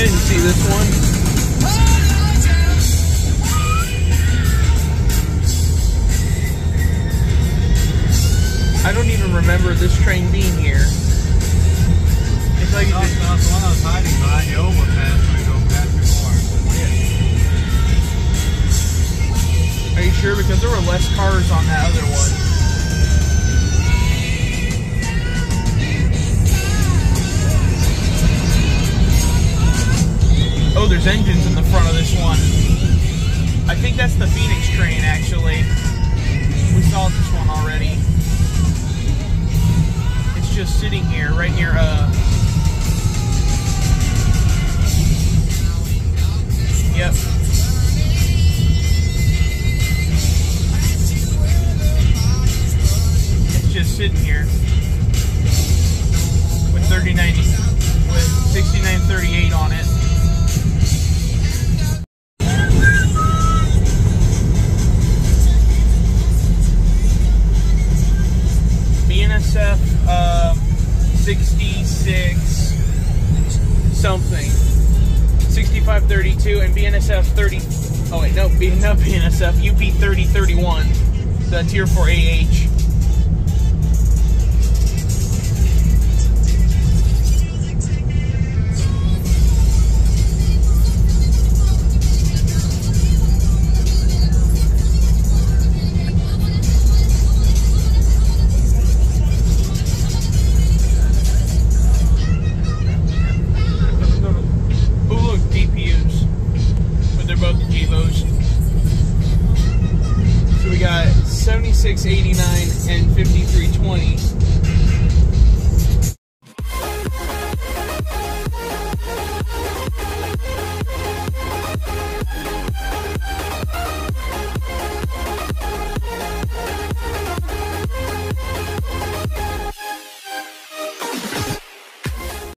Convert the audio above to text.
didn't see this one. I don't even remember this train being here. It's like no, it's the one I was hiding behind the overpass when you go past before. Are you sure? Because there were less cars on that other one. Oh, there's engines in the front of this one. I think that's the Phoenix train, actually. We saw this one already. It's just sitting here, right near, Yep. It's just sitting here. With 6938 on it. BNSF 66 something 6532 and BNSF 30. Oh wait, no, not BNSF, UP 3031, the Tier 4 AH. DPUs, but they're both Gevos. So we got 7689 and 5320.